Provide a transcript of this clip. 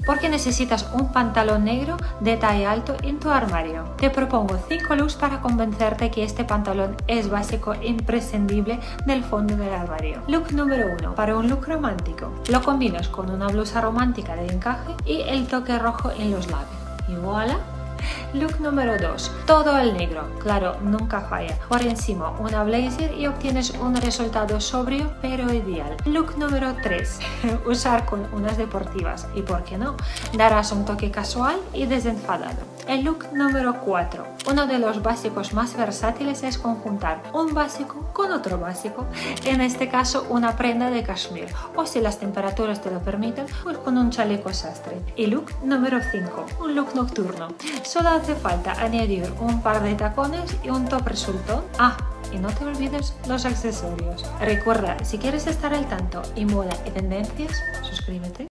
porque necesitas un pantalón negro de talla alto en tu armario. Te propongo 5 looks para convencerte que este pantalón es básico e imprescindible del fondo del armario. Look número 1. Para un look romántico. Lo combinas con una blusa romántica de encaje y el toque rojo en los labios. Y voilà. Look número 2. Todo el negro, claro, nunca falla. Por encima una blazer y obtienes un resultado sobrio pero ideal. Look número 3. Usar con unas deportivas y, ¿por qué no?, darás un toque casual y desenfadado. El look número 4. Uno de los básicos más versátiles es conjuntar un básico con otro básico, en este caso una prenda de cashmere, o si las temperaturas te lo permiten, pues con un chaleco sastre. Y look número 5. Un look nocturno. Solo hace falta añadir un par de tacones y un top resultón. Y no te olvides los accesorios. Recuerda, si quieres estar al tanto y moda y tendencias, suscríbete.